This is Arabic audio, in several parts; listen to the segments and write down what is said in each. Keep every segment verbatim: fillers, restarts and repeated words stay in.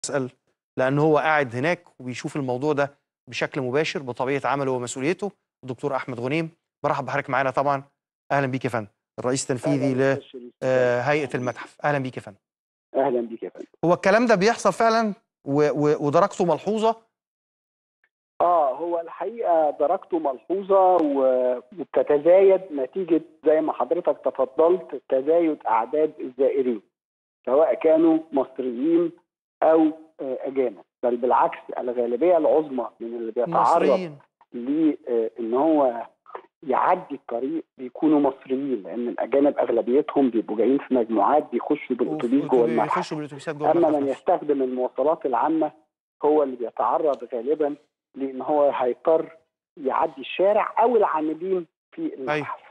اسال لان هو قاعد هناك وبيشوف الموضوع ده بشكل مباشر بطبيعه عمله ومسؤوليته. الدكتور احمد غنيم، برحب بحضرتك معانا طبعا. اهلا بيك يا فندم، الرئيس اهلا التنفيذي استاذ شريف، ازيك؟ لهيئه اهلا المتحف. اهلا بيك يا فندم. اهلا بيك يا فندم. هو الكلام ده بيحصل فعلا و- و- ودرجته ملحوظه؟ اه هو الحقيقه درجته ملحوظه و- وبتتزايد نتيجه زي ما حضرتك تفضلت تزايد اعداد الزائرين سواء كانوا مصريين او آه، اجانب، بل بالعكس الغالبيه العظمى من اللي بيتعرض مصريين. لان هو يعدي الطريق بيكونوا مصريين، لان الاجانب اغلبيتهم بيبقوا جايين في مجموعات بيخشوا بالاتوبيس جوه المتحف. بيخشوا بالاتوبيسات جوه اما المتحف من نفسه. يستخدم المواصلات العامه هو اللي بيتعرض غالبا لان هو هيضطر يعدي الشارع او العاملين في ايوه. المتحف.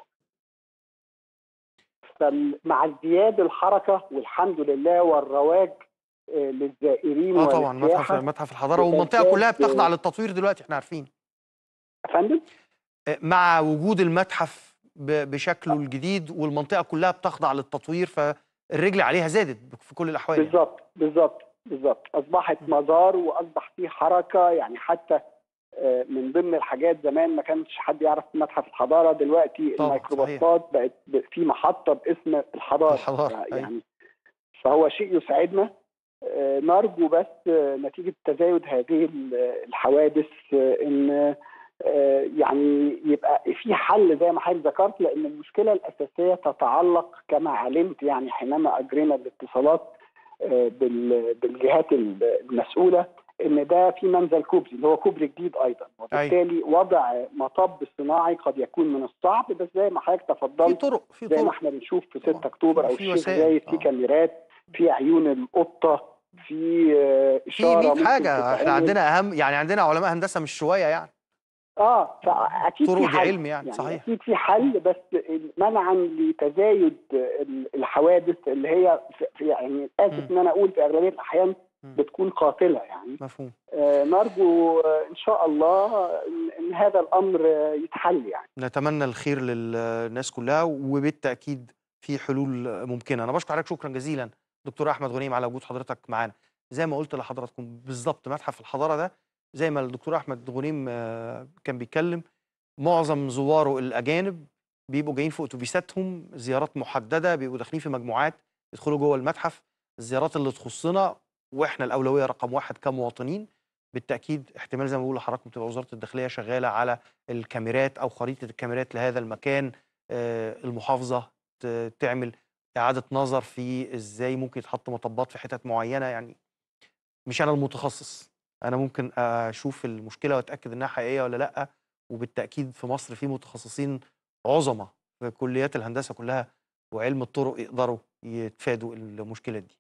فمع ازدياد الحركه والحمد لله والرواج آه، للزائرين اه طبعا، متحف وللسياحه متحف الحضاره والمنطقه بتزداد. كلها بتخضع للتطوير دلوقتي، احنا عارفين. يا فندم، آه، مع وجود المتحف ب- بشكله الجديد والمنطقه كلها بتخضع للتطوير، فالرجل عليها زادت في كل الاحوال يعني. بالظبط بالظبط بالظبط اصبحت مزار واصبح فيه حركه، يعني حتى آه، من ضمن الحاجات زمان ما كانش حد يعرف متحف الحضاره، دلوقتي طبعا صحيح. الميكروباصات بقت ب- في محطه باسم الحضاره، الحضاره ايوه. يعني فهو شيء يسعدنا. آه، نرجو بس آه، نتيجه تزايد هذه ال- الحوادث آه، ان آه، يعني يبقى في حل زي ما حضرتك ذكرت، لان المشكله الاساسيه تتعلق كما علمت يعني حينما اجرينا الاتصالات آه، بال- بالجهات المسؤوله ان ده في منزل كوبري اللي هو كوبري جديد ايضا، ايوه. وبالتالي وضع مطب صناعي قد يكون من الصعب، بس زي ما حضرتك في تفضلت طرق في زي ما طرق احنا بنشوف في طبعا، ستة اكتوبر في او في الشيخ وسائل زايد في اه كاميرات، في عيون القطه، في آه، في اشاره مية ممكن حاجه. احنا تتعمل. عندنا اهم، يعني عندنا علماء هندسه مش شويه يعني. اه فاكيد في الطرق دي حل، علم يعني، يعني صحيح. اكيد في حل، بس منعا لتزايد الحوادث اللي هي في يعني اسف مم. ان انا اقول في اغلبيه الاحيان مم. بتكون قاتله يعني. مفهوم. آه نرجو آه ان شاء الله ان, إن هذا الامر آه يتحل يعني. نتمنى الخير للناس كلها، وبالتاكيد في حلول ممكنه. انا بشكر حضرتك شكرا جزيلا دكتور احمد غنيم على وجود حضرتك معانا. زي ما قلت لحضراتكم بالظبط، متحف الحضاره ده زي ما الدكتور احمد غنيم آه، كان بيتكلم، معظم زواره الاجانب بيبقوا جايين في اتوبيساتهم، زيارات محدده، بيبقوا داخلين في مجموعات يدخلوا جوه المتحف. الزيارات اللي تخصنا واحنا الاولويه رقم واحد كمواطنين، بالتاكيد احتمال زي ما بقول لحضراتكم تبقى وزاره الداخليه شغاله على الكاميرات او خريطه الكاميرات لهذا المكان. آه، المحافظه ت- تعمل اعاده نظر في ازاي ممكن يتحط مطبات في حتت معينه يعني. مش انا المتخصص، انا ممكن اشوف المشكله واتاكد انها حقيقيه ولا لا. وبالتاكيد في مصر في متخصصين عظمه في كليات الهندسه كلها وعلم الطرق يقدروا يتفادوا المشكله دي.